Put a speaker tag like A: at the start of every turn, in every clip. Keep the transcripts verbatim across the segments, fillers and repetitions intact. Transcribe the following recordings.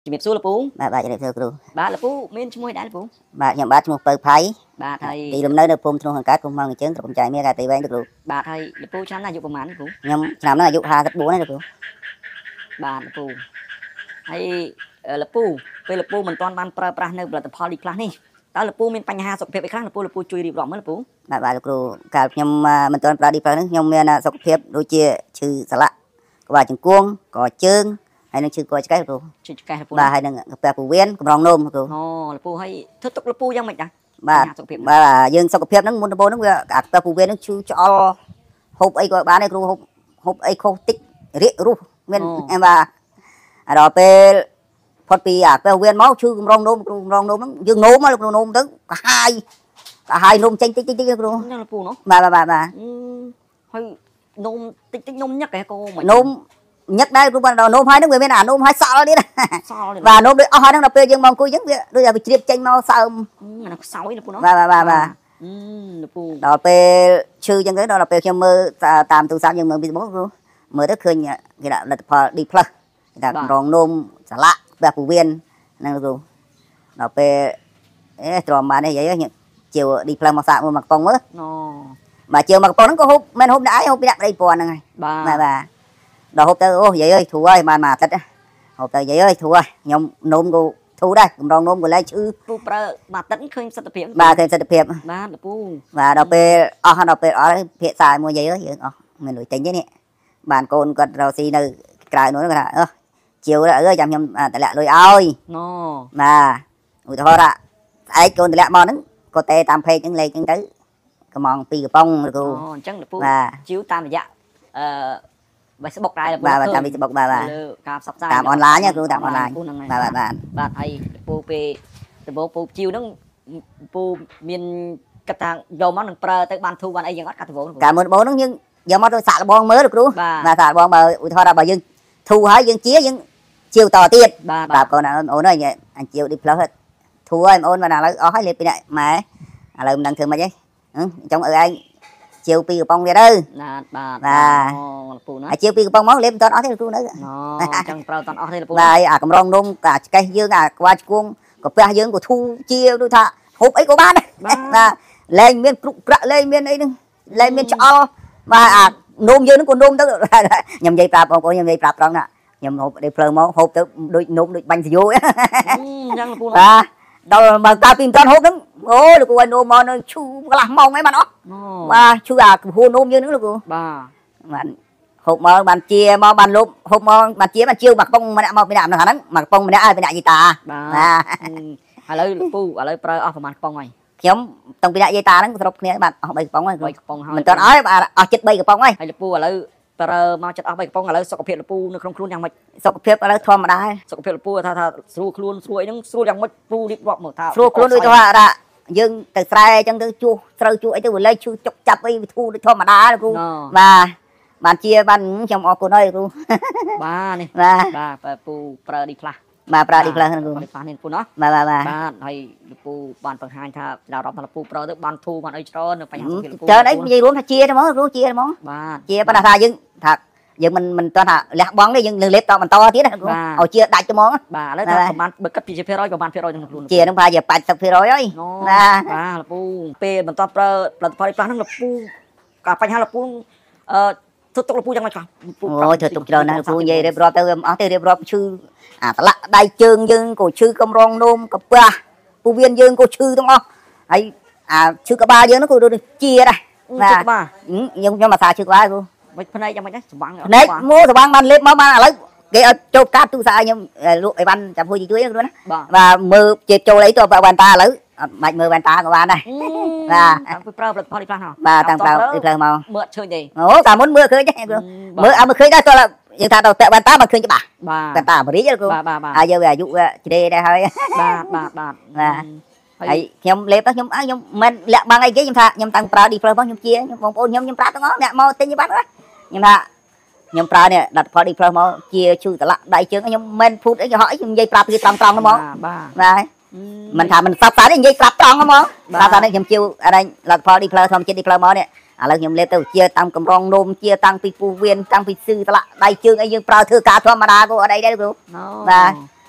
A: ជំរាបសួរលោកពូ
B: បាទបាទជំរាបសួរគ្រូ
A: បាទលោកពូមានឈ្មោះដែរលោកពូ
B: បាទខ្ញុំបាទឈ្មោះពៅផៃ
A: បាទហើយ
B: ទីលំនៅនៅភូមិធ្នោះខាងកើតគុំមកជើងត្រកុំចៃមានខេត្តទីវែងលោកគ្រូ
A: បាទហើយលោកពូឆ្នាំណាអាយុប្រហែលលោកពូ
B: ខ្ញុំឆ្នាំហ្នឹងអាយុห้าสิบสี่ណាលោកគ្រូ
A: បាទលោកពូហើយលោកពូពេលលោកពូមិនទាន់បានប្រើប្រាស់នៅផលិតផលឌីផ្លាស់នេះតើលោកពូមានបញ្ហាសុខភាពអីខ្លះលោកពូលោកពូជួយរៀបរាប់មើលលោកពូ
B: បាទបាទលោកគ្រូកាលខ្ញុំមិនទាន់ប្រើឌីផ្លាស់ហ្នឹងខ្ញុំមានសុខភាពដូចជាឈឺសន្លាក់ក្បាលជង្គង់កជើងហើយនឹងឈឺកឆ្កេះលោកគ្រូ
A: ឈឺឆ្កេះលោកពូ
B: បាទហើយនឹងកាពះពោះវៀនកម្រងនោមលោកគ្រូ
A: អូលោកពូហើយធ្វើទុកលោកពូយ៉ាងម៉េចដែរ
B: បាទបាទយើងសុខភាពហ្នឹងមុនដំបូងហ្នឹងវាកាពះពោះវៀនហ្នឹងឈឺឆ្អល់ហូបអីក៏បានដែរគ្រូហូបហូបអីខុសតិចរាករុះមានបាទដល់ពេលផុតពីអាពេលវៀនមកឈឺកម្រងនោមគ្រូកម្រងនោមហ្នឹងយើងនោមមកលោកគ្រូនោមទៅកាហាយកាហាយនោមចេញតិចតិចតិចគ្រូ
A: ហ្នឹងលោកពូនោះ
B: បាទបាទបាទ
A: ហើយនោមតិចតិចនោមញឹកហ៎កូន
B: នោមញឹកដែរគ្រូបាទដល់នោមហើយហ្នឹងវាមានអានោមហើយសល់ទៀតសល់បាទនោមដូចអស់ហើយហ្នឹងដល់ពេលយើងមកអង្គុយអញ្ចឹងវាដូចតែវាជ្រាបចេញមកសើម
A: អានោះខ្សោយលោកពូនោះ
B: បាទបាទបាទបាទ
A: លោកពូ
B: ដល់ពេលឈឺអញ្ចឹងទៅដល់ពេលខ្ញុំមើលតាមទូរស័ព្ទយើងមើលពីFacebookគ្រូមើលទៅឃើញគេដាក់លទ្ធផល D+ គេថាកម្រងនោមសន្លាក់ផ្ទះពោះវៀនហ្នឹងគ្រូដល់ពេលអេទ្រាំបានទេយាយជាវ D+ មកសាកមួយមកកំប៉ុងមើល
A: អូ
B: បាទជាវមកកំប៉ុងហ្នឹងក៏ហូបមិនហូបដាក់ឯងហូបពីដាក់ប្តីប្រពន្ធហ្នឹងហើយ
A: បាទ
B: បាទដល់ហូបទៅអូយាយអើយធូរហើយបានមួយអាទិត្យហូបទៅយាយអើយធូរហើយខ្ញុំនោមក៏ធូរដែរកម្រងនោមក៏លែងឈឺ
A: ពូប្រើមួយអាទិត្យឃើញសិទ្ធិភាព
B: បាទឃើញសិទ្ធិភាព
A: បាទលោកពូ
B: បាទដល់ពេលអស់ដល់ពេលអស់ភាសាមួយយាយអើយយើងអស់មានលុយទិញទេនេះបានកូនគាត់រកស៊ីនៅក្រៅនោះគាត់ថាអឺជាវអើយចាំខ្ញុំតម្លាក់លុយឲ្យ
A: ណូ
B: បាទឧទាហរណ៍ស្អែកកូនតម្លាក់មកហ្នឹងក៏ទេតាមពេកហ្នឹងលេខហ្នឹងទៅកំងពីកំប៉ុងលោកគ្រូ
A: អូអញ្ចឹងលោកពូជីវតាមរយៈអឺFacebook ដែរលោកពូ
B: បាទតាម Facebook បាទបាទ
A: លើការផ្សព្វផ្សាយ
B: តាមអនឡាញគ្រូតាមអនឡាញបាទបាទបាទ
A: បាទហើយពូពេលដំបូងពូជីវហ្នឹងពូមានគិតថាយកមកនឹងប្រើទៅបានធូរបានអីយ៉ាងអត់កាត់ដំបូង
B: កាលមុនដំបូងហ្នឹងយើងយកមកទៅសាក់លបងមើលលោកគ្រូបាទសាក់លបងបើឧទាហរណ៍បើយើងធូរហើយយើងជាយើងជាវតទៀតបាទកូនអូនអើយអញជាវ D+ ធូរហើយអូនបានឥឡូវអស់ហើយលេបពីអ្នកម៉ែឥឡូវមិនដឹងធ្វើម៉េចទេចង់ឲ្យឯងជាវពីកំប៉ុងទៀតទៅ
A: បាទបាទ
B: បាទ
A: លោកពូណា
B: អាជាវពីកំប៉ុងមកលេបមិនទាន់អស់ទេលោកគ្រូនៅ
A: អូអញ្ចឹងប្រើអត់ទាន់អស់ទេលោកពូ
B: បាទអាកម្រងនោមអាឆ្កេះយើងអាក្បាលឆ្គងកាពះយើងក៏ធូរជាដូចថាហូបអីក៏បានដែរបាទលែងមានគ្រុកក្រាក់លែងមានអីហ្នឹងលែងមានឆ្អល់បាទអានោមយើងហ្នឹងក៏នោមទៅខ្ញុំនិយាយប្រាប់បងប្អូនខ្ញុំនិយាយប្រាប់ត្រង់ណាខ្ញុំហូបដេផ្លូវមកហូបទៅដូចនោមដូចបាញ់សយោអ
A: ញ្ចឹងលោកពូ
B: បាទដល់បើកាលពីមិនទាន់ហូបហ្នឹងអូលោកគ្រូឲ្យនោមមកនៅឈូកន្លះម៉ោងអីបានអស់បាទឈឺអាកំហួរនោមយើងហ្នឹងលោកគ្រូ
A: បាទ
B: បានហូបមកបានជាមកបានលុបហូបមកបានជាបានជាវមកកំប៉ុងម្នាក់មកពីដាក់ហ្នឹងមកកំប៉ុងម្នាក់ឲ្យពីដាក់យីតា
A: បាទឥឡូវលោកពូឥឡូវប្រើអស់ប្រហែលកំប៉ុងហើយ
B: ខ្ញុំតាំងពីដាក់យីតាហ្នឹងសរុបគ្នាបានអស់បីកំប៉ុងហើយ
A: បីកំប៉ុងហើយ
B: មិនទាន់អស់អស់ចិត្តបីកំប៉ុងហើយ
A: ហើយលោកពូឥឡូវប្រើមកចិត្តអស់បីកំប៉ុងឥឡូវសុខភាពលោកពូនៅក្នុងខ្លួនយ៉ាងម៉េច
B: សុខភាពឥឡូវធម្មតា
A: សុខភាពលោកពូថាថាស្រួលខ្លួនស្រួលអីហ្នឹងស្រួលយ៉ាងម៉េចពូរៀបរាប់មកថា
B: ស្រួលខ្លួនដូចថាយើងទៅស្រែអញ្ចឹងទៅជួសត្រូវជួសអីទៅវាលែងឈឺចុកចាប់អីវាធូរដូចធម្មតាលោកគ្រូបាទបានជាបានខ្ញុំអរគុណហើយគ្រូ
A: បាទនេះ
B: បាទ
A: បាទពូប្រើឌីផ្លាស់
B: បាទប្រើឌីផ្លាស់គ្រូ
A: ឌីផ្លាស់នេះពូណោះ
B: បាទបាទបាទ
A: បាទហើយលោកពូបានបង្ហាញថាដល់រាប់ថាលោកពូប្រើទៅបានធូរបានអីច្រើននៅបញ្ហាសុខភាពលោកពូ
B: ច្រើនអីនិយាយរួមថាជាហ្មងគ្រូជាហ្មង
A: បាទ
B: ជាប៉ុន្តែថាយើងថាយើងមិនមិនទាន់ថាលះបង់ទេយើងលើលេបតបន្តទៀតណាគ្រូឲ្យជាដាច់ត្មង
A: បាទឥឡូវថាប្រហែលបើគិតពីភាគរយក៏បានភាគរយក្នុងខ្លួន
B: ជានឹងប្រហែលជាแปดสิบភាគរយហើយ
A: បាទបាទលោកពូពេលបន្តប្រើផលិតផលផ្លាស់ហ្នឹងលោកពូក៏បញ្ហាលោកពូអឺធ្វើទុកលោកពូយ៉ាងម៉េចខ្លះ
B: អូធ្វើទុកច្រើនណាស់លោកពូនិយាយរៀបរាប់ទៅវាអស់ទេរៀបរាប់ឈឺអាស្លាក់ដៃជើងយើងក៏ឈឺកម្រងនោមកាពះពោះវៀនយើងក៏ឈឺទាំងអស់ហើយអាឈឺក្បាលយើងហ្នឹងក៏ដូចជាដែរ
A: បាទក្បាល
B: ខ្ញុំខ្ញុំអាសាឈឺក្បាលគ្រូ
A: មិនភ្នែកយ៉ាងម៉េចដែរស្វាំង
B: ភ្នែកមួស្វាំងបានលេបមកបានឥឡូវគេឲ្យចូលកាត់ទូរស័ព្ទឲ្យខ្ញុំលក់អីវ៉ាន់ចាំជួយជួយគ្រូណាបាទមើលជេបចូលអីទៅវ៉ាន់តាឥឡូវអត់បាច់មើលវ៉ាន់តាក៏បានដែរ
A: បាទតាំងពីប្រើផលិតផលនេះខ្លះណោះ
B: បាទតាំងប្រើនេះខ្លះមក
A: មើលឃើញទេ
B: អូកាលមុនមើលឃើញដែរគ្រូមើលអត់មើលឃើញដែរតើយើងថាដល់ពាក់វ៉ាន់តាមិនឃើញច្បាស់
A: បាទ
B: វ៉ាន់តាអាមេរិកគ្រូហើយយើងវាអាយុវាជ្រេដែរហើយ
A: បាទបាទបាទ
B: បាទហើយខ្ញុំលេបទៅខ្ញុំខ្ញុំមិនលាក់បាំងអីគេខ្ញុំថាខ្ញុំតាំងប្រើ D+ ផងខ្ញុំជាបងប្អូនខ្ញុំខ្ញុំប្រាប់ទាំងអស់អ្នកមកទិញបាត់ណាខ្ញុំថាខ្ញុំប្រើនេះលទ្ធផល D+ មកជាឈឺតឡាក់ដៃជើងខ្ញុំមិនភូតអីគេហក់អីខ្ញុំនិយាយប្រាប់គេត្រង់ត្រង់ហ្មង
A: បាទ
B: បាទមិនថាមិនសັບតែនិយាយប្រាប់ត្រង់ហ្មងបាទតែនេះខ្ញុំជាអរលទ្ធផល D+ ធម្មជាតិ D+ មកនេះឥឡូវខ្ញុំលេបទៅជាតាំងកម្រងនោមជាតាំងពីពោះវៀនតាំងពីស៊ឺតឡាក់ដៃជើងអីយើងប្រើធ្វើការធម្មតាក៏អត់អីដែរគ្រូ
A: បាទ
B: អូ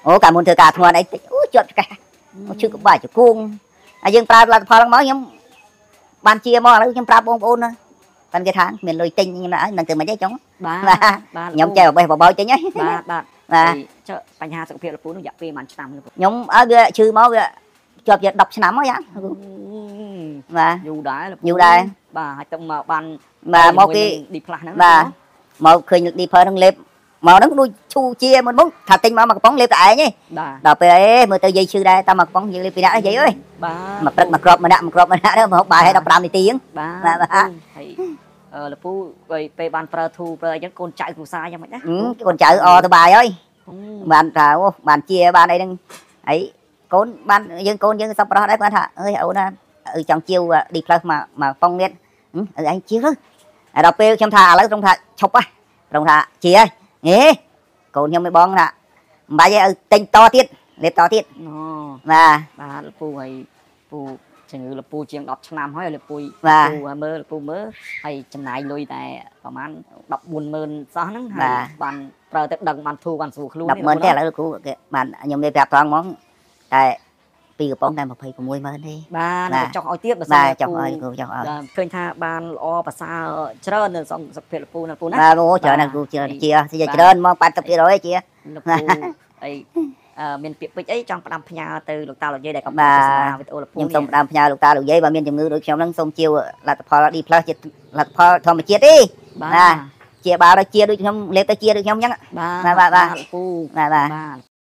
B: អូកាមុនធ្វើការធ្ងន់អីតិចអូជាប់ឆ្កែឈឺក្បាលជង្គង់ហើយយើងប្រើផលិតផលមកខ្ញុំបានជាមកឥឡូវខ្ញុំប្រាប់បងប្អូនណាតែគេថាមានលុយទិញខ្ញុំណាស់នឹងធ្វើមិនទេចុង
A: បាទ
B: បាទ
A: បាទ
B: ខ្ញុំចេះបបេះបបោចទិញហ៎
A: បាទបាទ
B: បាទ
A: ចុះបញ្ហាសុខភាពលពូនោះរយៈពេលប៉ុន្មានឆ្នាំលោកពូ
B: ខ្ញុំឲ្យវាឈឺមកវាជាប់ជាដប់ឆ្នាំមកយ៉ាងបាទ
A: យូរដែរលោកពូ
B: យូរដែរ
A: បាទហើយទៅមកបាន
B: បាទមកគេ
A: ឌីផ្លាស់ហ្នឹង
B: បាទមកឃើញឌីភើហ្នឹងលេបមកហ្នឹងដូចឈូជាមុនមុនថាទិញមកមកកំប៉ុងលេបតែឯងទេ
A: បាទ
B: ដល់ពេលអេមើលទៅយាយឈឺដែរតែមកកំប៉ុងយើងលេបពីដាក់យាយអើយ
A: បាទ
B: មកព្រឹកមកក្របម្នាក់មកក្របម្នាក់ទៅមកបាយឲ្យដល់5នាទីហ្នឹង
A: បាទ
B: បាទបាទ
A: ហើយអឺលពូពេលបានប្រើធូប្រើអីចឹងកូនចៅគ្រួសារយ៉ាងម៉េចដែរ
B: ហឹមកូនចៅអទៅបាយហើយបានថាអូបានជាបានអីហ្នឹងហើយកូនបានយើងកូនយើងសប្បុរសដែរគាត់ថាអើយអូនណាអឺចង់ជាវឌីផ្លឹសមកមកប៉ុងទៀតអឺឯងជាវទៅហើយដល់ពេលខ្ញុំថាឥឡូវត្រង់ថាឈប់ហ៎ត្រង់ថាជាហើយហេកូនខ្ញុំមិនបងថាមិនបាច់ឲ្យទិញតទៀតលេបតទៀត
A: អូ
B: បាទ
A: បាទលពូហើយពូជំងឺលពូជាងដប់ឆ្នាំហើយលពូ
B: បាទ
A: ពូមើលលពូមើលហើយចំណាយលុយតែប្រហែលដប់បួនម៉ឺនសោះហ្នឹងហើ
B: បា
A: យ
B: ទ
A: បានប្រើទឹកដឹងបានធូរបានស្រួលខ្លួន
B: 10ម៉ឺនទេឥឡូវគ្រូគេបានខ្ញុំលេបប្រាប់ត្រង់ហ្មងតែពីកំប៉ុងតែ26ម៉ឺនទេ
A: បាន
B: បាទ
A: ចង់ឲ្យទៀតបើសិន
B: បាទ
A: ជា
B: ចង់ឲ្យគ្រូចង់ឲ្យ
A: បាទឃើញថាបានល្អប្រសើរច្រើននៅក្នុងសុខភាពលពូណាលពូណា
B: បាទអូច្រើនណាស់គ្រូច្រើនជាជាច្រើនមក 80%ឯជា
A: លោកពូអីអឺមានពាក្យពេចន៍អីចង់ផ្ដាំផ្ញើទៅលោកតាលោកយាយដែលកំពុង
B: បាទ
A: ទស្សនាវីដេអូលោកពូ
B: ខ្ញុំសូម
A: នេះ
B: ផ្ដាំផ្ញើលោកតាលោកយាយបើមានជំងឺដូចខ្ញុំហ្នឹងសូមជាវលទ្ធផល D+ ជាលទ្ធផលធម្មជាតិទេ
A: បាទ
B: បាទជាបាលដូចជាដូចខ្ញុំលេបទៅជាដូចខ្ញុំអញ្ចឹង
A: បាទ
B: បាទបាទបាទ
A: លោកពូ
B: បាទបាទ
A: បាទ